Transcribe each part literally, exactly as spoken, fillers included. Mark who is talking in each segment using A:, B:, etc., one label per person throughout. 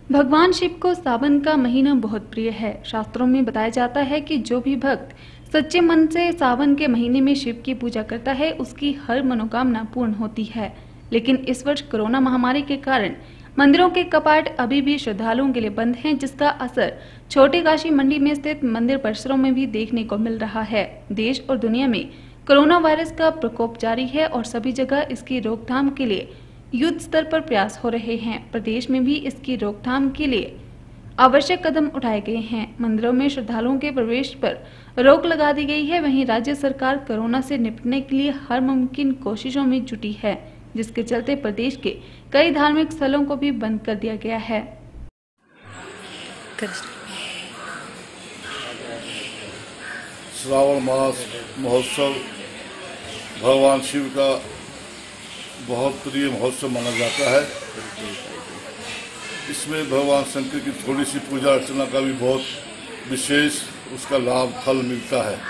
A: भगवान शिव को सावन का महीना बहुत प्रिय है। शास्त्रों में बताया जाता है कि जो भी भक्त सच्चे मन से सावन के महीने में शिव की पूजा करता है, उसकी हर मनोकामना पूर्ण होती है। लेकिन इस वर्ष कोरोना महामारी के कारण मंदिरों के कपाट अभी भी श्रद्धालुओं के लिए बंद हैं, जिसका असर छोटी काशी मंडी में स्थित मंदिर परिसरों में भी देखने को मिल रहा है। देश और दुनिया में कोरोना वायरस का प्रकोप जारी है और सभी जगह इसकी रोकथाम के लिए युद्ध स्तर पर प्रयास हो रहे हैं। प्रदेश में भी इसकी रोकथाम के लिए आवश्यक कदम उठाए गए हैं। मंदिरों में श्रद्धालुओं के प्रवेश पर रोक लगा दी गई है। वहीं राज्य सरकार कोरोना से निपटने के लिए हर मुमकिन कोशिशों में जुटी है, जिसके चलते प्रदेश के कई धार्मिक स्थलों को भी बंद कर दिया गया है।
B: श्रावण मास महोत्सव भगवान शिव का बहुत प्रिय महोत्सव माना जाता है। इसमें भगवान शंकर की थोड़ी सी पूजा अर्चना का भी बहुत विशेष उसका लाभ फल मिलता है।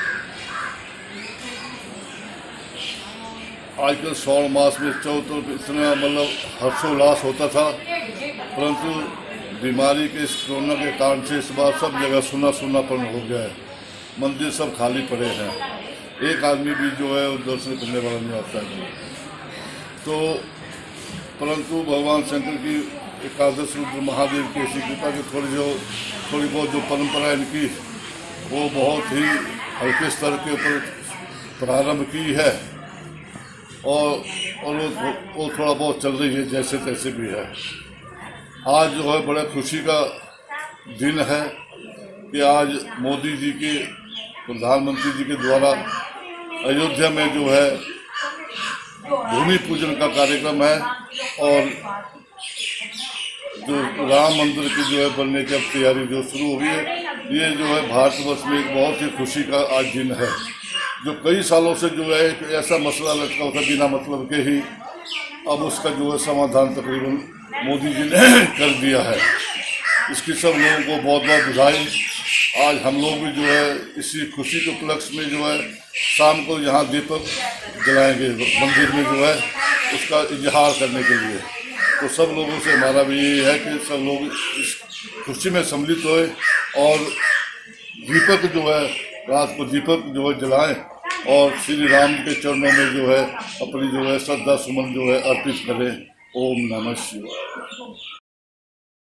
B: आजकल श्रावण मास में चौथ इतना मतलब हर्षोल्लास होता था, परंतु बीमारी के इस कोरोना के कारण से इस बार सब जगह सुना सुनापन हो गया है। मंदिर सब खाली पड़े हैं, एक आदमी भी जो है दर्शन करने वाला नहीं आता है। तो परंतु भगवान शंकर की एकादश रुद्र महादेव की ऐसी कृपा की थोड़ी जो थोड़ी बहुत जो परंपरा इनकी वो बहुत ही हल्के स्तर के ऊपर प्रारंभ की है और और वो, वो थोड़ा बहुत चल रही है, जैसे तैसे भी है। आज जो है बड़ा खुशी का दिन है कि आज मोदी जी के प्रधानमंत्री जी के द्वारा अयोध्या में जो है भूमि पूजन का कार्यक्रम है और जो राम मंदिर की जो है बनने की अब तैयारी जो शुरू हो गई है। ये जो है भारतवर्ष में एक बहुत ही खुशी का आज दिन है, जो कई सालों से जो है एक ऐसा मसला लटका होता बिना मतलब के ही, अब उसका जो है समाधान तकरीबन मोदी जी ने कर दिया है। इसकी सब लोगों को बहुत बहुत बधाई। आज हम लोग भी जो है इसी खुशी के उपलक्ष्य में जो है शाम को यहाँ दीपक जलाएंगे मंदिर में जो है उसका इजहार करने के लिए। तो सब लोगों से हमारा भी ये है कि सब लोग इस खुशी में सम्मिलित होए और दीपक जो है रात को दीपक जो है जलाएं और श्री राम के चरणों में जो है अपनी जो है श्रद्धा सुमन जो है अर्पित करें। ओम नमः शिवाय।